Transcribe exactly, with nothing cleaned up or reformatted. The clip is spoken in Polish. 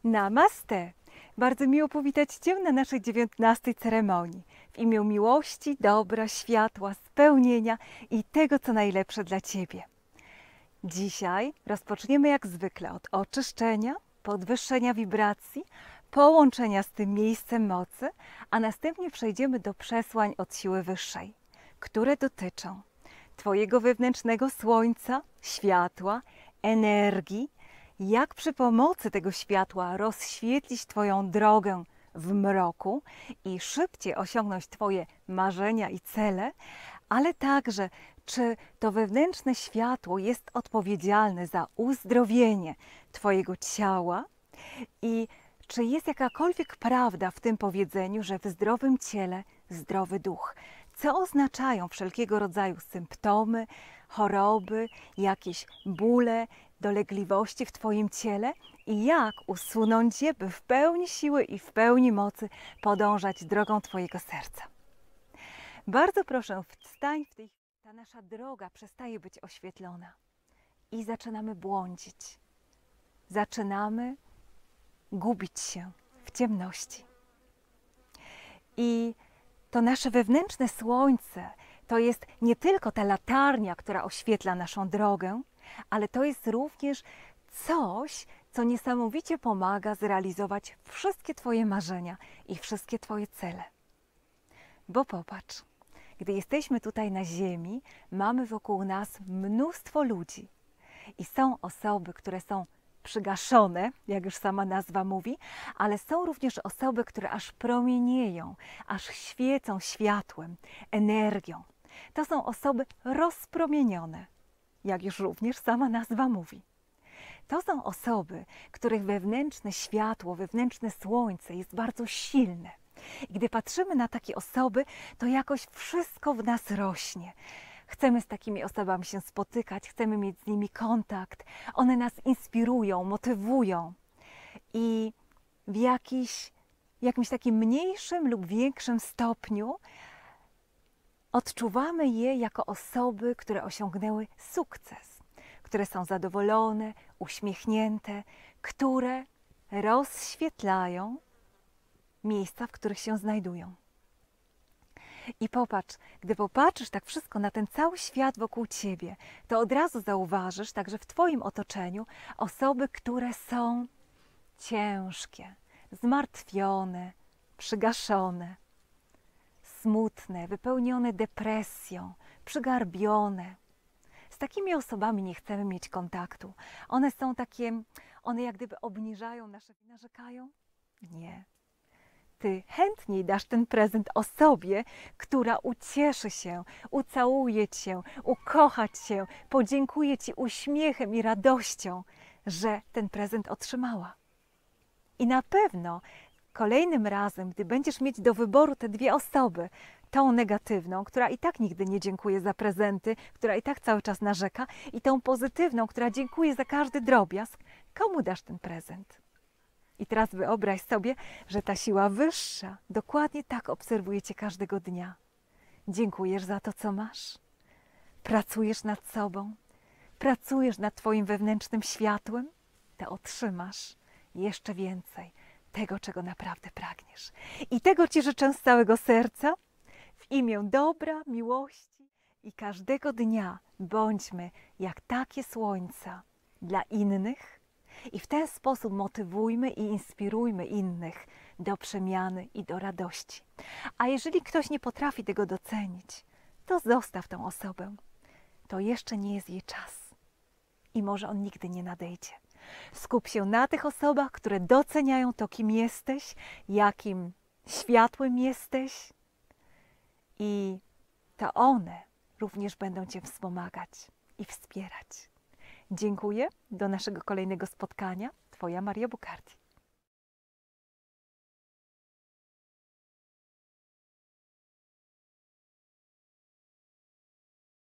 Namaste! Bardzo miło powitać Cię na naszej dziewiętnastej ceremonii. W imię miłości, dobra, światła, spełnienia i tego, co najlepsze dla Ciebie. Dzisiaj rozpoczniemy jak zwykle od oczyszczenia, podwyższenia wibracji, połączenia z tym miejscem mocy, a następnie przejdziemy do przesłań od siły wyższej, które dotyczą Twojego wewnętrznego słońca, światła, energii, jak przy pomocy tego światła rozświetlić Twoją drogę w mroku i szybciej osiągnąć Twoje marzenia i cele, ale także czy to wewnętrzne światło jest odpowiedzialne za uzdrowienie Twojego ciała i czy jest jakakolwiek prawda w tym powiedzeniu, że w zdrowym ciele zdrowy duch. Co oznaczają wszelkiego rodzaju symptomy, choroby, jakieś bóle, dolegliwości w Twoim ciele i jak usunąć je, by w pełni siły i w pełni mocy podążać drogą Twojego serca. Bardzo proszę, wstań w tej chwili. Ta nasza droga przestaje być oświetlona i zaczynamy błądzić. Zaczynamy gubić się w ciemności. I to nasze wewnętrzne słońce to jest nie tylko ta latarnia, która oświetla naszą drogę, ale to jest również coś, co niesamowicie pomaga zrealizować wszystkie Twoje marzenia i wszystkie Twoje cele. Bo popatrz, gdy jesteśmy tutaj na ziemi, mamy wokół nas mnóstwo ludzi i są osoby, które są przygaszone, jak już sama nazwa mówi, ale są również osoby, które aż promienieją, aż świecą światłem, energią. To są osoby rozpromienione, jak już również sama nazwa mówi. To są osoby, których wewnętrzne światło, wewnętrzne słońce jest bardzo silne. I gdy patrzymy na takie osoby, to jakoś wszystko w nas rośnie. Chcemy z takimi osobami się spotykać, chcemy mieć z nimi kontakt. One nas inspirują, motywują i w jakiś, jakimś takim mniejszym lub większym stopniu odczuwamy je jako osoby, które osiągnęły sukces, które są zadowolone, uśmiechnięte, które rozświetlają miejsca, w których się znajdują. I popatrz, gdy popatrzysz tak wszystko na ten cały świat wokół Ciebie, to od razu zauważysz także w Twoim otoczeniu osoby, które są ciężkie, zmartwione, przygaszone, smutne, wypełnione depresją, przygarbione. Z takimi osobami nie chcemy mieć kontaktu. One są takie, one jak gdyby obniżają nasze, narzekają? Nie. Ty chętniej dasz ten prezent osobie, która ucieszy się, ucałuje Cię, ukocha Cię, podziękuje Ci uśmiechem i radością, że ten prezent otrzymała. I na pewno kolejnym razem, gdy będziesz mieć do wyboru te dwie osoby, tą negatywną, która i tak nigdy nie dziękuje za prezenty, która i tak cały czas narzeka, i tą pozytywną, która dziękuje za każdy drobiazg, komu dasz ten prezent? I teraz wyobraź sobie, że ta siła wyższa dokładnie tak obserwuje Cię każdego dnia. Dziękujesz za to, co masz. Pracujesz nad sobą. Pracujesz nad Twoim wewnętrznym światłem. To otrzymasz jeszcze więcej tego, czego naprawdę pragniesz. I tego Ci życzę z całego serca. W imię dobra, miłości i każdego dnia bądźmy jak takie słońca dla innych, i w ten sposób motywujmy i inspirujmy innych do przemiany i do radości. A jeżeli ktoś nie potrafi tego docenić, to zostaw tę osobę. To jeszcze nie jest jej czas i może on nigdy nie nadejdzie. Skup się na tych osobach, które doceniają to, kim jesteś, jakim światłem jesteś, i to one również będą Cię wspomagać i wspierać. Dziękuję. Do naszego kolejnego spotkania. Twoja Maria Bukardi.